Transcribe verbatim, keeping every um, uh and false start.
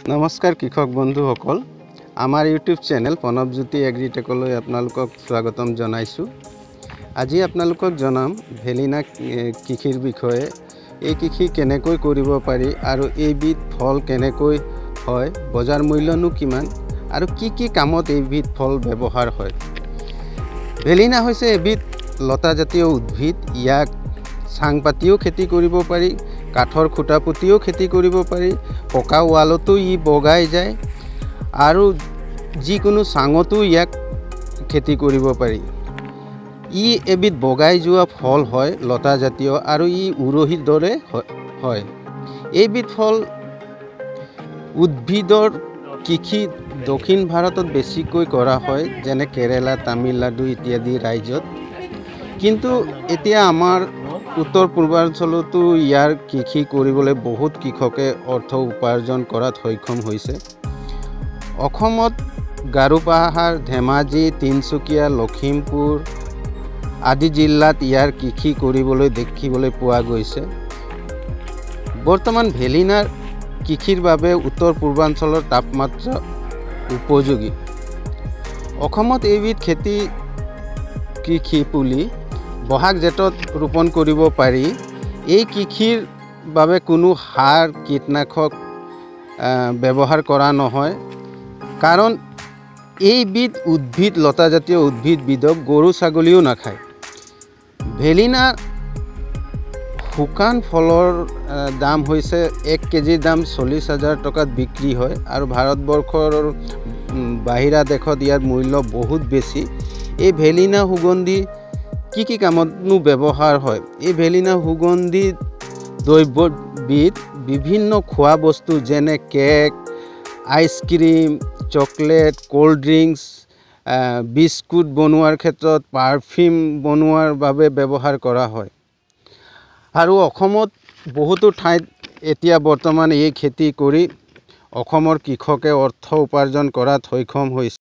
নমস্কাৰ কৃষক বন্ধুসকল, আমাৰ ইউটিউব চেনেল প্ৰণৱজ্যোতি এগ্ৰিটেকলৈ আপোনালোকক স্বাগতম জনাইছোঁ। আজি আপোনালোকক জনাম ভেলিনা কৃষিৰ বিষয়ে। এই কৃষি কেনেকৈ কৰিব পাৰি আৰু এইবিধ ফল কেনেকৈ হয়, বজাৰ মূল্যনো কিমান আৰু কি কি কামত এইবিধ ফল ব্যৱহাৰ হয়। ভেলিনা হৈছে এবিধ লতাজাতীয় উদ্ভিদ। ইয়াক চাং পাতিও খেতি কৰিব পাৰি, কাঠৰ খুঁটা পুতিও খেতি কৰিব পাৰি, পকা ৱালতো ই বগাই যায় আৰু যিকোনো চাঙতো ইয়াক খেতি কৰিব পাৰি। ই এবিধ বগাই যোৱা ফল হয়, লতাজাতীয়, আৰু ই উৰহীৰ দৰে হয়। এইবিধ ফল উদ্ভিদৰ কৃষি দক্ষিণ ভাৰতত বেছিকৈ কৰা হয়, যেনে কেৰেলা, তামিলনাডু ইত্যাদি ৰাজ্যত। কিন্তু এতিয়া আমাৰ উত্তৰ পূৰ্বাঞ্চলতো ইয়াৰ কৃষি কৰিবলৈ বহুত কৃষকে অৰ্থ উপাৰ্জন কৰাত সক্ষম হৈছে। অসমত গাৰো পাহাৰ, ধেমাজি, তিনিচুকীয়া, লখিমপুৰ আদি জিলাত ইয়াৰ কৃষি কৰিবলৈ দেখিবলৈ পোৱা গৈছে। বৰ্তমান ভেলিনাৰ কৃষিৰ বাবে উত্তৰ পূৰ্বাঞ্চলৰ তাপমাত্ৰা উপযোগী। অসমত এইবিধ খেতি কৃষি পুলি বহাগ জেঠত ৰোপণ কৰিব পাৰি। এই কৃষিৰ বাবে কোনো সাৰ কীটনাশক ব্যৱহাৰ কৰা নহয়, কাৰণ এইবিধ উদ্ভিদ লতাজাতীয় উদ্ভিদবিধক গৰু ছাগলীও নাখায়। ভেলিনা শুকান ফলৰ দাম হৈছে এক কেজিৰ দাম চল্লিছ হাজাৰ টকাত বিক্ৰী হয় আৰু ভাৰতবৰ্ষৰ বাহিৰা দেশত ইয়াৰ মূল্য বহুত বেছি। এই ভেলিনা সুগন্ধি কি কি কামতনো ব্যৱহাৰ হয়? এই ভেলিনা সুগন্ধি দ্ৰব্যবিধ বিভিন্ন খোৱা বস্তু যেনে cake, ice cream, chocolate, cold drinks, biscuit বনোৱাৰ ক্ষেত্ৰত, পাৰফিউম বনোৱাৰ বাবে ব্যৱহাৰ কৰা হয়। আৰু অসমত বহুতো ঠাইত এতিয়া বৰ্তমান এই খেতি কৰি অসমৰ কৃষকে অৰ্থ উপাৰ্জন কৰাত সক্ষম হৈছে।